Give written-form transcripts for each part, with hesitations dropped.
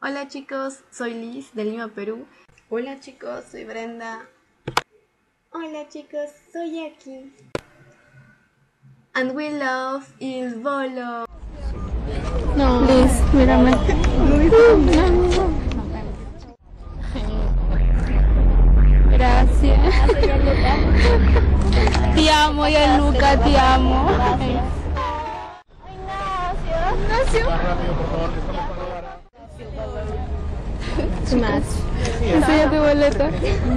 Hola chicos, soy Liz de Lima, Perú. Hola chicos, soy Brenda. Hola chicos, soy Aki. And we love Il Volo. No, Liz, mírame. Gracias. Te amo, Gianluca, te amo. Ignacio. Más. Enseña tu boleto.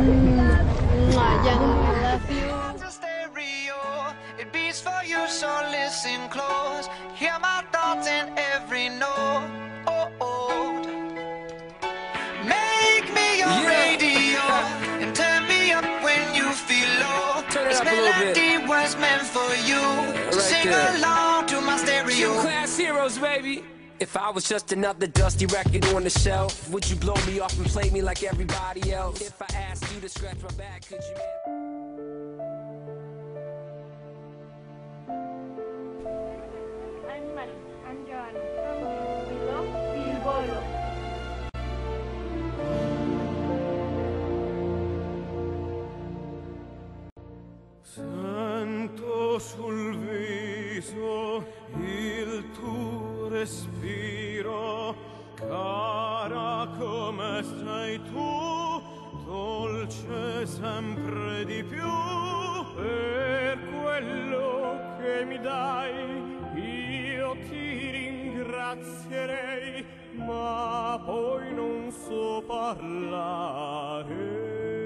It beats for you, so listen close. Hear my thoughts in every note. Make me your radio and turn me up when you feel low. This melody was meant for you. So sing along to my stereo. Class heroes, baby. If I was just another dusty record on the shelf, would you blow me off and play me like everybody else? If I asked you to scratch my back, could you? I'm Joanna. We love Il Volo. Sento sul viso il tuo respiro, cara come sei tu, dolce sempre di più, per quello che mi dai io ti ringrazierei, ma poi non so parlare.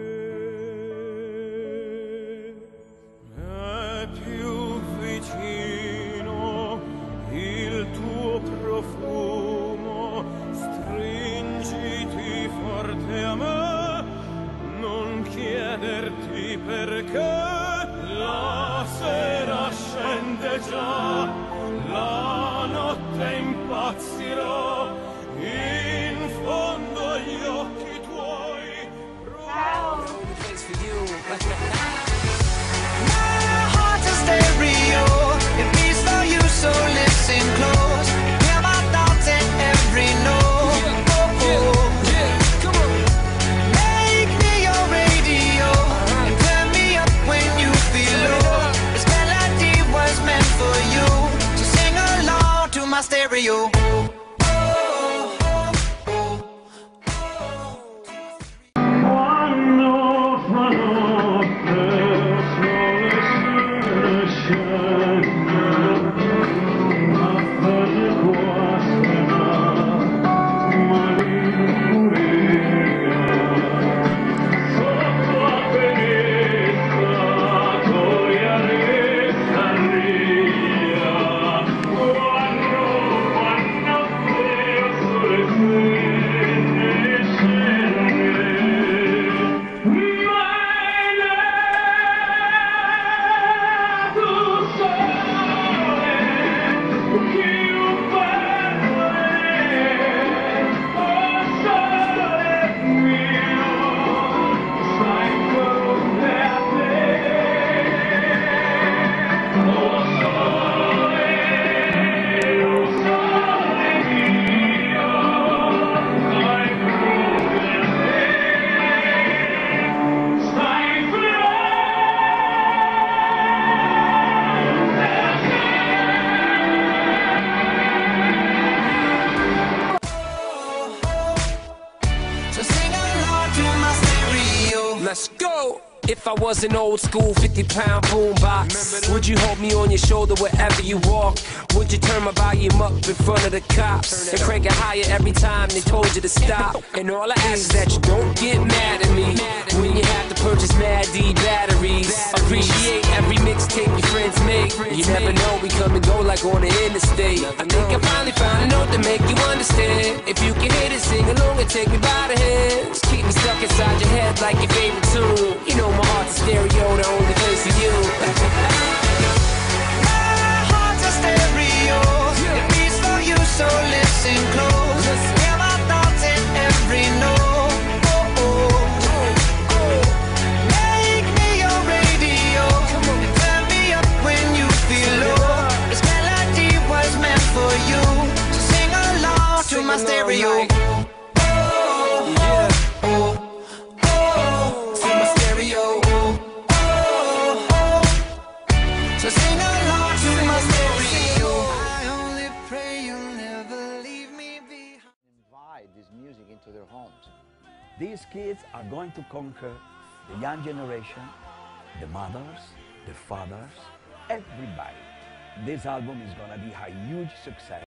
È più vicino il tuo profumo, stringiti forte a me, non chiederti perché, la sera scende già, la notte impazzirò, in fondo agli occhi tuoi. Stereo, it beats for you, so listen close. Hear my thoughts in every note. Come on. Make me your radio and turn me up when you feel low. This melody was meant for you, so sing along to my stereo. Let's go! If I was an old school 50-pound boombox, would you hold me on your shoulder wherever you walk? Would you turn my volume up in front of the cops and crank it higher every time they told you to stop? And all I ask is that you don't get mad at me when you have to purchase Mad D batteries. Appreciate every mixtape your friends make. You never know, we come and go like on the interstate. I think I finally found a note to make you understand. If you can hit it, sing along and take me by the hands. Keep me stuck inside your head like your favorite tune. You know my heart's a stereo, the only place for you. My heart's a stereo, it beats for you, so listen close. Hear my thoughts in every note. Make me your radio and turn me up when you feel low. This melody was meant for you, so sing along to my stereo. into their homes. These kids are going to conquer the young generation, the mothers, the fathers, everybody. This album is going to be a huge success.